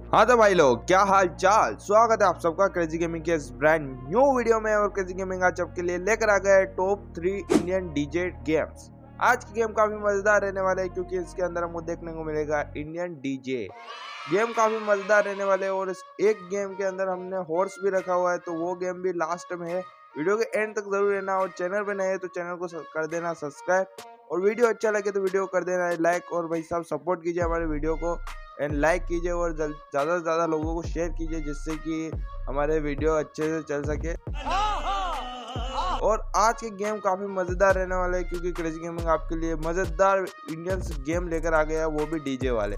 हाँ तो भाई लोग, क्या हाल चाल। स्वागत है आप सबका क्रेजी गेमिंग के इस ब्रांड न्यू वीडियो में। और क्रेजी गेमिंग आज आपके लिए लेकर आ गया है टॉप 3 इंडियन डीजे गेम्स। आज की गेम काफी मजेदार रहने वाला है क्योंकि इसके अंदर हमको देखने को मिलेगा इंडियन डीजे। गेम काफी मजेदार रहने वाले है और इस एक गेम के अंदर हमने हॉर्स भी रखा हुआ है, तो वो गेम भी लास्ट में है। वीडियो के एंड तक जरूर रहना और चैनल पे नए है तो चैनल को कर देना सब्सक्राइब और वीडियो अच्छा लगे तो वीडियो कर देना लाइक। और भाई साहब सपोर्ट कीजिए हमारे वीडियो को एंड लाइक कीजिए और ज़्यादा से ज़्यादा लोगों को शेयर कीजिए जिससे कि हमारे वीडियो अच्छे से चल सके। और आज के गेम काफ़ी मज़ेदार रहने वाले हैं क्योंकि क्रेजी गेमिंग आपके लिए मज़ेदार इंडियन गेम लेकर आ गया है, वो भी डीजे वाले।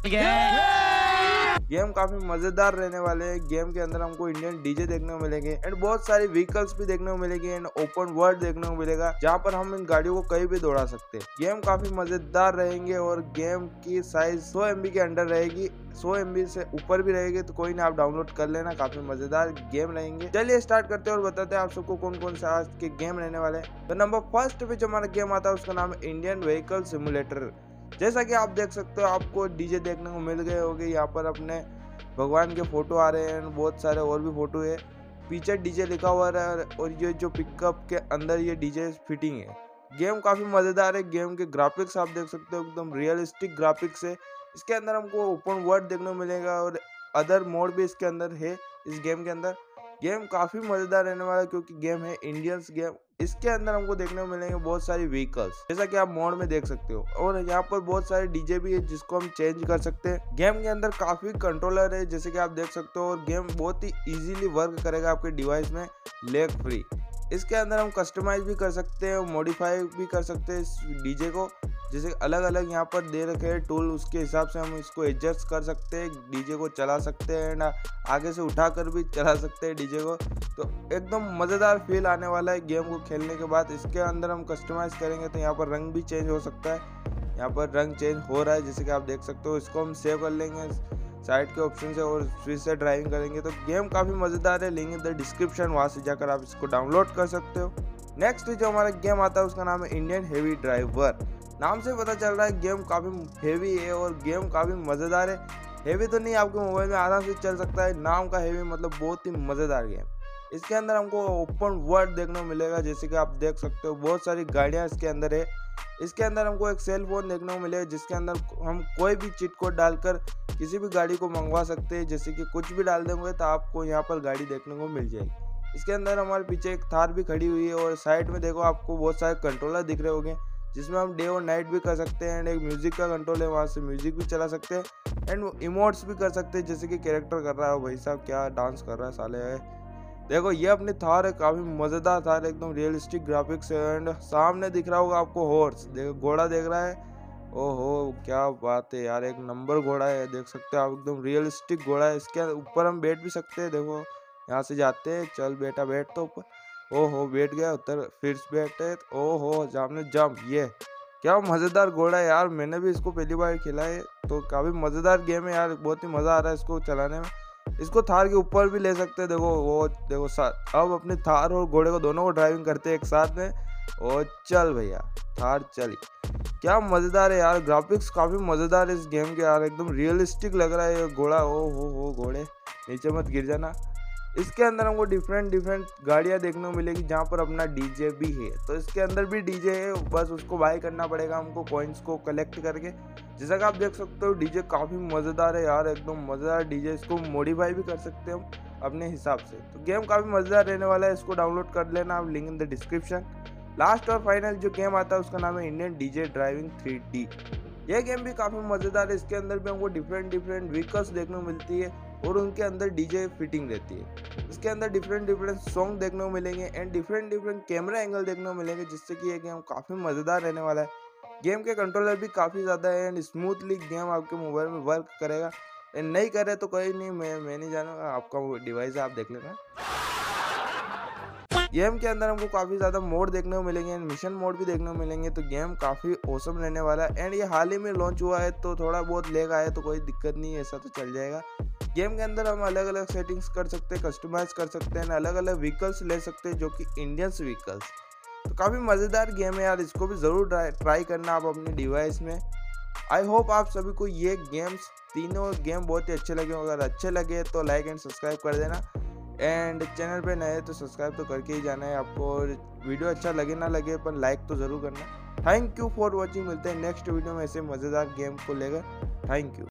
गेम काफी मजेदार रहने वाले हैं। गेम के अंदर हमको इंडियन डीजे देखने को मिलेंगे एंड बहुत सारी व्हीकल्स भी देखने को मिलेंगे एंड ओपन वर्ल्ड देखने को मिलेगा जहाँ पर हम इन गाड़ियों को कहीं भी दौड़ा सकते हैं। गेम काफी मजेदार रहेंगे और गेम की साइज 100 MB के अंडर रहेगी। 100 MB से ऊपर भी रहेगी तो कोई ना, आप डाउनलोड कर लेना। काफी मजेदार गेम रहेंगे। चलिए स्टार्ट करते हैं और बताते हैं आप सबको कौन कौन से आज के गेम रहने वाले हैं। तो नंबर फर्स्ट पे जो हमारा गेम आता है उसका नाम है इंडियन व्हीकल सिमुलेटर। जैसा कि आप देख सकते हो आपको डीजे देखने को मिल गए होंगे। यहाँ पर अपने भगवान के फोटो आ रहे हैं, बहुत सारे और भी फोटो है। पीछे डीजे लिखा हुआ है और ये जो पिकअप के अंदर ये डीजे फिटिंग है। गेम काफ़ी मज़ेदार है। गेम के ग्राफिक्स आप देख सकते हो एकदम रियलिस्टिक ग्राफिक्स है। इसके अंदर हमको ओपन वर्ल्ड देखने को मिलेगा और अदर मोड भी इसके अंदर है। इस गेम के अंदर गेम काफ़ी मज़ेदार रहने वाला है क्योंकि गेम है इंडियंस गेम। इसके अंदर हमको देखने को मिलेंगे बहुत सारी व्हीकल्स जैसा कि आप मोड में देख सकते हो। और यहाँ पर बहुत सारे डीजे भी है जिसको हम चेंज कर सकते हैं। गेम के अंदर काफ़ी कंट्रोलर है जैसे कि आप देख सकते हो और गेम बहुत ही इजीली वर्क करेगा आपके डिवाइस में लेग फ्री। इसके अंदर हम कस्टमाइज भी कर सकते हैं, मॉडिफाई भी कर सकते हैं इस डीजे को। जैसे अलग अलग यहाँ पर दे रखे हैं टूल, उसके हिसाब से हम इसको एडजस्ट कर सकते हैं, डीजे को चला सकते हैं एंड आगे से उठाकर भी चला सकते हैं डीजे को। तो एकदम मज़ेदार फील आने वाला है गेम को खेलने के बाद। इसके अंदर हम कस्टमाइज़ करेंगे तो यहाँ पर रंग भी चेंज हो सकता है। यहाँ पर रंग चेंज हो रहा है जैसे कि आप देख सकते हो। इसको हम सेव कर लेंगे साइड के ऑप्शन से और फिर से ड्राइविंग करेंगे। तो गेम काफ़ी मज़ेदार है, लिंक इन द डिस्क्रिप्शन, वहाँ से जाकर आप इसको डाउनलोड कर सकते हो। नेक्स्ट जो हमारा गेम आता है उसका नाम है इंडियन हेवी ड्राइवर। नाम से पता चल रहा है गेम काफ़ी हेवी है और गेम काफ़ी मज़ेदार है। हेवी तो नहीं, आपके मोबाइल में आराम से चल सकता है। नाम का हेवी मतलब बहुत ही मज़ेदार गेम। इसके अंदर हमको ओपन वर्ल्ड देखने को मिलेगा जैसे कि आप देख सकते हो। बहुत सारी गाड़ियाँ इसके अंदर है। इसके अंदर हमको एक सेल फोन देखने को मिलेगा जिसके अंदर हम कोई भी चिट कोड डालकर किसी भी गाड़ी को मंगवा सकते हैं। जैसे कि कुछ भी डाल देंगे तो आपको यहाँ पर गाड़ी देखने को मिल जाएगी। इसके अंदर हमारे पीछे एक थार भी खड़ी हुई है और साइड में देखो आपको बहुत सारे कंट्रोलर दिख रहे होंगे जिसमें हम डे और नाइट भी कर सकते हैं एंड एक म्यूजिक का कंट्रोल है, वहाँ से म्यूजिक भी चला सकते हैं एंड इमोट्स भी कर सकते हैं जैसे कि कैरेक्टर कर रहा है। भाई साहब क्या डांस कर रहा है साले है। देखो ये अपनी थार है, काफ़ी मज़ेदार थार है, एकदम रियलिस्टिक ग्राफिक्स है एंड सामने दिख रहा होगा आपको हॉर्स। देखो घोड़ा देख रहा है, ओहो क्या बात है यार, एक नंबर घोड़ा है। देख सकते हो आप एकदम रियलिस्टिक घोड़ा है। इसके ऊपर हम बैठ भी सकते हैं। देखो यहाँ से जाते हैं, चल बेटा बैठ तो ऊपर। ओहो बैठ गया, उतर फिर बैठे। ओहो सामने जंप। ये क्या मज़ेदार घोड़ा है यार, मैंने भी इसको पहली बार खेला है तो काफ़ी मज़ेदार गेम है यार। बहुत ही मज़ा आ रहा है इसको चलाने में। इसको थार के ऊपर भी ले सकते हैं। देखो वो देखो अब अपने थार और घोड़े को दोनों को ड्राइविंग करते हैं एक साथ में। और चल भैया थार चली। क्या मज़ेदार है यार, ग्राफिक्स काफ़ी मज़ेदार है इस गेम के यार, एकदम रियलिस्टिक लग रहा है ये घोड़ा। ओ हो घोड़े नीचे मत गिर जाना। इसके अंदर हमको डिफरेंट गाड़ियाँ देखने को मिलेगी जहाँ पर अपना डीजे भी है। तो इसके अंदर भी डीजे है, बस उसको बाय करना पड़ेगा हमको कॉइन्स को कलेक्ट करके। जैसा कि आप देख सकते हो डीजे काफ़ी मज़ेदार है यार, एकदम मज़ेदार डीजे। इसको मॉडिफाई भी कर सकते हैं हम अपने हिसाब से। तो गेम काफ़ी मज़ेदार रहने वाला है, इसको डाउनलोड कर लेना आप, link in the description. Last और फाइनल जो गेम आता है उसका नाम है इंडियन डीजे ड्राइविंग 3D। यह गेम भी काफ़ी मज़ेदार है। इसके अंदर भी हमको डिफरेंट व्हीकल्स देखने को मिलती है और उनके अंदर डीजे फिटिंग रहती है। इसके अंदर डिफरेंट सॉन्ग देखने को मिलेंगे एंड डिफरेंट कैमरा एंगल देखने को मिलेंगे जिससे कि ये गेम काफ़ी मज़ेदार रहने वाला है। गेम के कंट्रोलर भी काफ़ी ज़्यादा है एंड स्मूथली गेम आपके मोबाइल में वर्क करेगा। एंड नहीं करे तो कोई नहीं, मैं नहीं जानूँगा, आपका डिवाइस है आप देख लेना। गेम के अंदर हमको काफ़ी ज़्यादा मोड देखने को मिलेंगे एंड मिशन मोड भी देखने को मिलेंगे। तो गेम काफ़ी औसम रहने वाला है एंड ये हाल ही में लॉन्च हुआ है तो थोड़ा बहुत लेग आया तो कोई दिक्कत नहीं है, ऐसा तो चल जाएगा। गेम के अंदर हम अलग अलग सेटिंग्स कर सकते हैं, कस्टमाइज कर सकते हैं, अलग अलग व्हीकल्स ले सकते हैं जो कि इंडियंस व्हीकल्स। तो काफ़ी मज़ेदार गेम है यार, इसको भी ज़रूर ट्राई करना आप अपने डिवाइस में। आई होप आप सभी को ये गेम्स तीनों गेम बहुत ही अच्छे लगे। अगर अच्छे लगे तो लाइक एंड सब्सक्राइब कर देना, एंड चैनल पे नए तो सब्सक्राइब तो करके ही जाना है आपको। और वीडियो अच्छा लगे ना लगे पर लाइक तो ज़रूर करना। Thank you for watching. मिलते हैं नेक्स्ट वीडियो में ऐसे मज़ेदार गेम को लेकर। Thank you.